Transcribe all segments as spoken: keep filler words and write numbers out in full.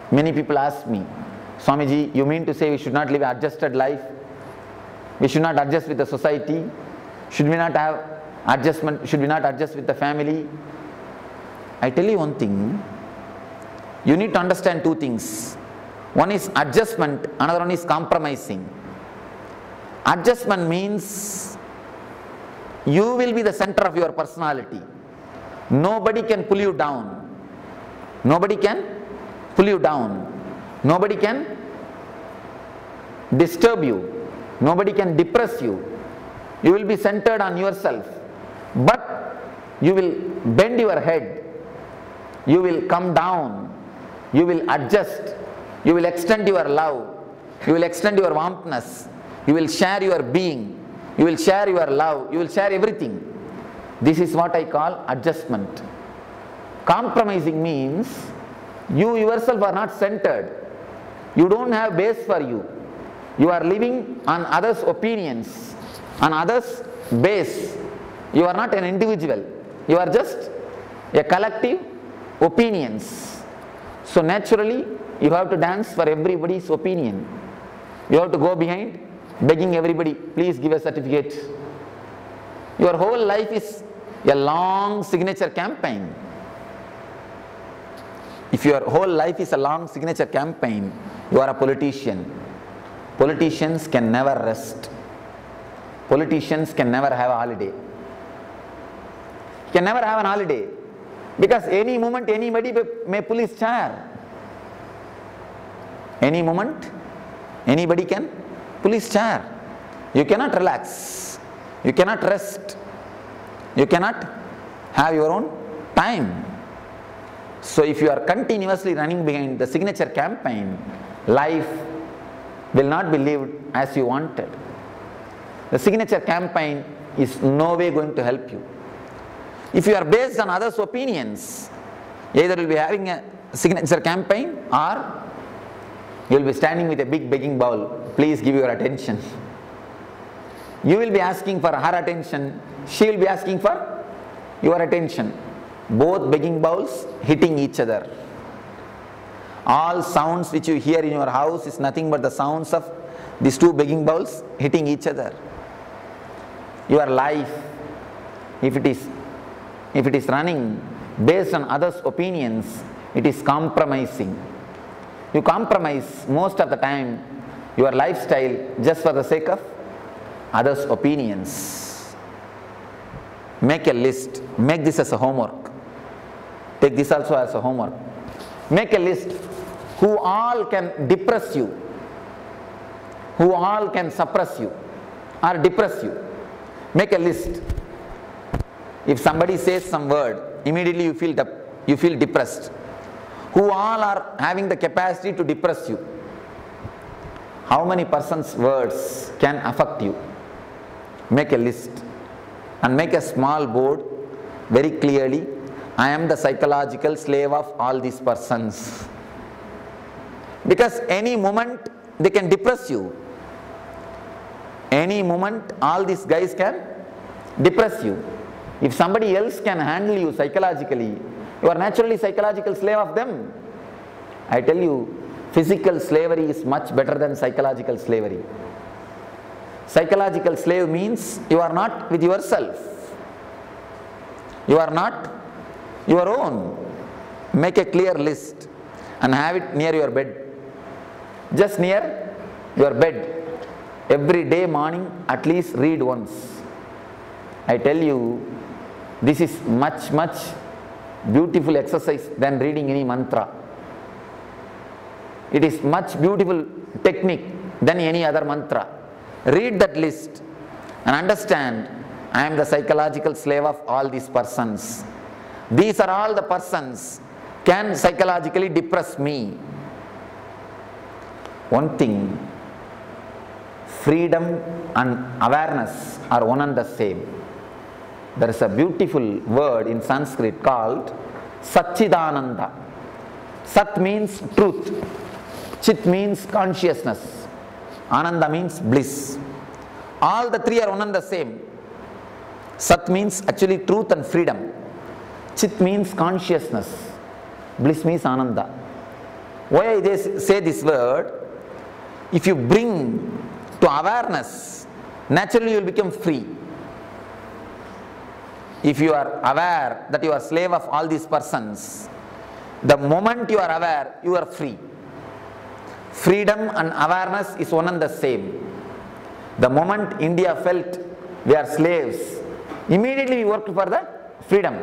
Many people ask me, Swamiji, you mean to say we should not live an adjusted life? We should not adjust with the society? Should we not have adjustment? Should we not adjust with the family? I tell you one thing, you need to understand two things. One is adjustment, another one is compromising. Adjustment means you will be the center of your personality. Nobody can pull you down. Nobody can pull you down. Nobody can disturb you. Nobody can depress you. You will be centered on yourself. But you will bend your head. You will come down. You will adjust. You will extend your love. You will extend your warmthness. You will share your being. You will share your love. You will share everything. This is what I call adjustment. Compromising means you yourself are not centered. You don't have base for you. You are living on others' opinions, on others' base. You are not an individual. You are just a collective opinions. So naturally, you have to dance for everybody's opinion. You have to go behind begging everybody, please give a certificate. Your whole life is a long signature campaign. If your whole life is a long signature campaign, you are a politician. Politicians can never rest. Politicians can never have a holiday. Can never have an holiday. Because any moment anybody may pull his chair. Any moment anybody can pull his chair. You cannot relax. You cannot rest. You cannot have your own time. So if you are continuously running behind the signature campaign, life will not be lived as you wanted. The signature campaign is no way going to help you. If you are based on others' opinions, either you will be having a signature campaign or you will be standing with a big begging bowl, please give your attention. You will be asking for her attention, she will be asking for your attention. Both begging bowls hitting each other. All sounds which you hear in your house is nothing but the sounds of these two begging bowls hitting each other. Your life, if it is, if it is running based on others' opinions, it is compromising. You compromise most of the time your lifestyle just for the sake of others' opinions. Make a list. Make this as a homework. Take this also as a homework. Make a list who all can depress you, who all can suppress you or depress you. Make a list. If somebody says some word, immediately you feel, de- you feel depressed. Who all are having the capacity to depress you? How many persons' words can affect you? Make a list and make a small board very clearly. I am the psychological slave of all these persons. Because any moment they can depress you. Any moment all these guys can depress you. If somebody else can handle you psychologically, you are naturally psychological slave of them. I tell you, physical slavery is much better than psychological slavery. Psychological slave means you are not with yourself. You are not your own. Make a clear list and have it near your bed. Just near your bed. Every day morning at least read once. I tell you, this is much much beautiful exercise than reading any mantra. It is much beautiful technique than any other mantra. Read that list and understand, I am the psychological slave of all these persons. These are all the persons can psychologically depress me. One thing, freedom and awareness are one and the same. There is a beautiful word in Sanskrit called Satchidananda. Sat means truth. Chit means consciousness. Ananda means bliss. All the three are one and the same. Sat means actually truth and freedom. Chit means consciousness. Bliss means Ananda. Why I just say this word? If you bring to awareness, naturally you will become free. If you are aware that you are slave of all these persons, the moment you are aware, you are free. Freedom and awareness is one and the same. The moment India felt we are slaves, immediately we worked for the freedom.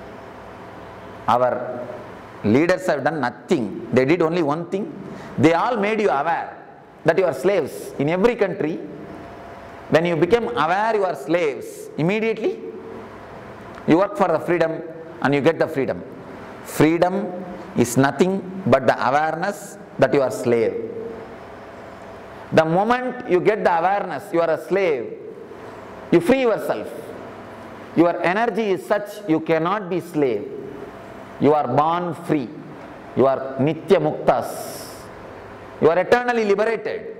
Our leaders have done nothing. They did only one thing. They all made you aware that you are slaves. In every country, when you became aware you are slaves, immediately you work for the freedom and you get the freedom. Freedom is nothing but the awareness that you are a slave. The moment you get the awareness you are a slave, you free yourself. Your energy is such you cannot be slave. You are born free. You are Nitya Muktas. You are eternally liberated.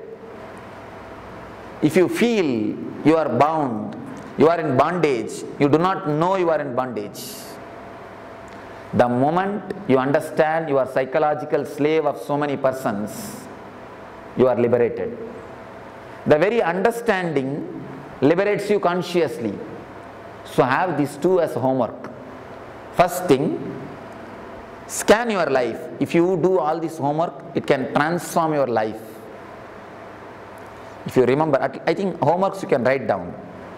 If you feel you are bound, you are in bondage, you do not know you are in bondage. The moment you understand you are psychological slave of so many persons, you are liberated. The very understanding liberates you consciously. So have these two as homework. First thing, scan your life. If you do all this homework, it can transform your life. If you remember, I think homeworks you can write down.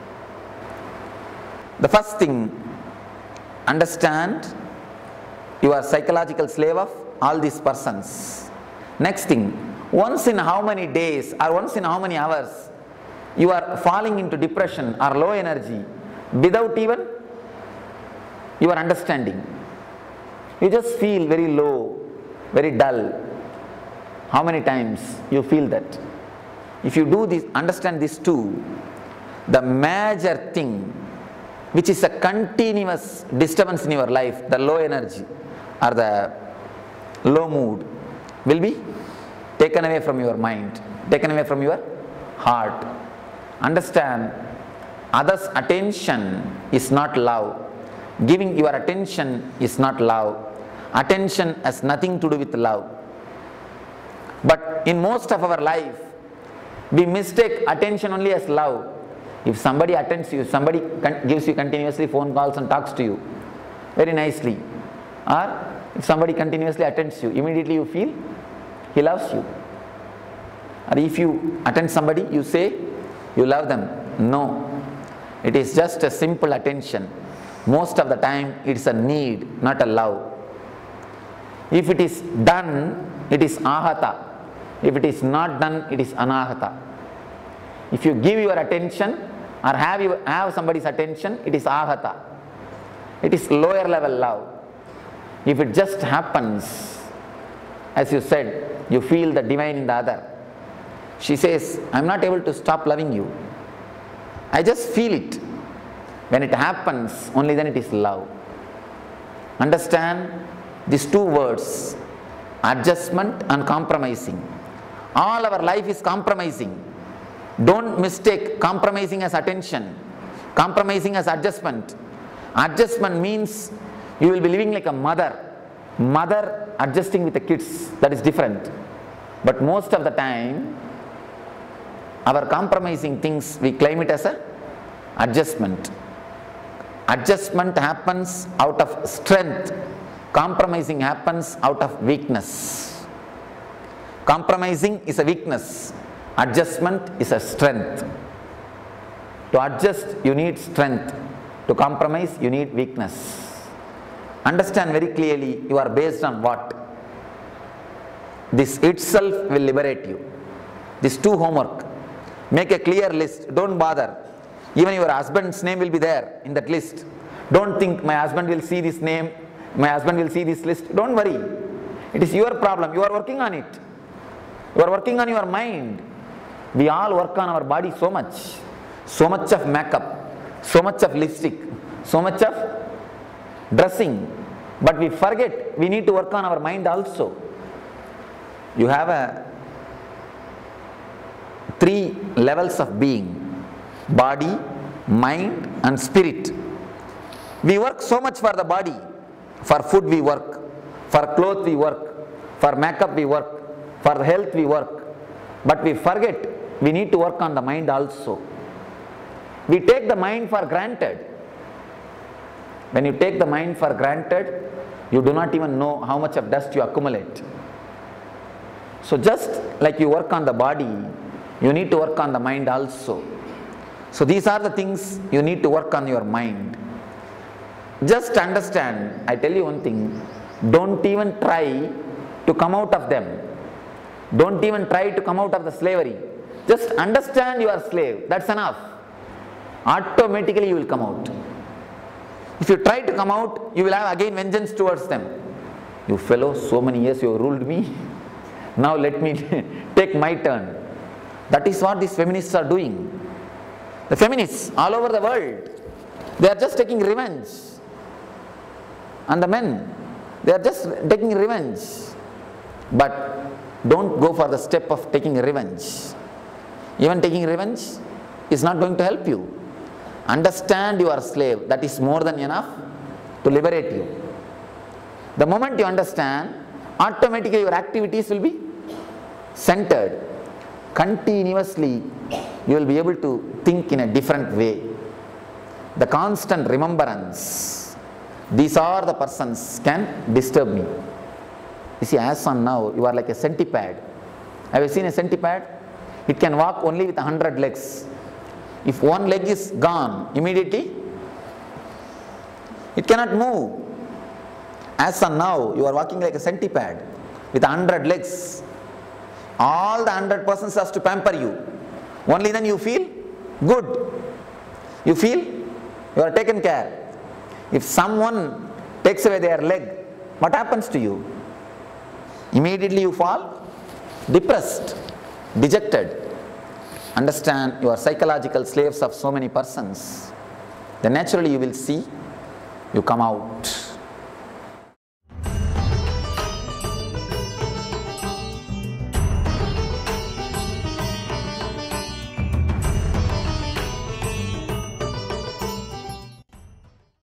The first thing, understand you are psychological slave of all these persons. Next thing, once in how many days or once in how many hours you are falling into depression or low energy without even your understanding. You just feel very low, very dull. How many times you feel that? If you do this, understand this too, the major thing which is a continuous disturbance in your life, the low energy or the low mood, will be taken away from your mind, taken away from your heart. Understand, others' attention is not love. Giving your attention is not love. Attention has nothing to do with love. But in most of our life, we mistake attention only as love. If somebody attends you, somebody gives you continuously phone calls and talks to you very nicely, or if somebody continuously attends you, immediately you feel he loves you. Or if you attend somebody, you say you love them. No, it is just a simple attention. Most of the time it is a need, not a love. If it is done, it is ahata. If it is not done, it is anahata. If you give your attention or have, you, have somebody's attention, it is ahata. It is lower level love. If it just happens, as you said, you feel the divine in the other. She says, I am not able to stop loving you. I just feel it. When it happens, only then it is love. Understand these two words, adjustment and compromising. All our life is compromising. Don't mistake compromising as attention, compromising as adjustment. Adjustment means you will be living like a mother. Mother adjusting with the kids, that is different. But most of the time, our compromising things, we claim it as a adjustment. Adjustment happens out of strength. Compromising happens out of weakness. Compromising is a weakness. Adjustment is a strength. To adjust, you need strength. To compromise, you need weakness. Understand very clearly, you are based on what? This itself will liberate you. These two homework. Make a clear list. Don't bother. Even your husband's name will be there in that list. Don't think my husband will see this name, my husband will see this list. Don't worry. It is your problem. You are working on it. You are working on your mind. We all work on our body so much. So much of makeup, so much of lipstick, so much of dressing. But we forget we need to work on our mind also. You have a three levels of being: body, mind and spirit. We work so much for the body. For food we work, for clothes we work, For makeup we work, for the health we work, but we forget we need to work on the mind also. We take the mind for granted. When you take the mind for granted, you do not even know how much of dust you accumulate. So just like you work on the body, you need to work on the mind also. So these are the things you need to work on your mind. Just understand, I tell you one thing, don't even try to come out of them. Don't even try to come out of the slavery. Just understand you are a slave, that's enough. Automatically you will come out. If you try to come out, you will have again vengeance towards them. You fellow, so many years you have ruled me, now let me take my turn. That is what these feminists are doing. The feminists all over the world, they are just taking revenge. And the men, they are just taking revenge. But don't go for the step of taking revenge. Even taking revenge is not going to help you. Understand you are a slave, that is more than enough to liberate you. The moment you understand, automatically your activities will be centered. Continuously you will be able to think in a different way. The constant remembrance, these are the persons can disturb me. You see, as on now, you are like a centipede. Have you seen a centipede? It can walk only with a hundred legs. If one leg is gone, immediately it cannot move. As on now, you are walking like a centipede with a hundred legs. All the hundred persons has to pamper you. Only then you feel good. You feel you are taken care. If someone takes away their leg, what happens to you? Immediately you fall depressed, dejected. Understand you are psychological slaves of so many persons. Then naturally you will see, you come out.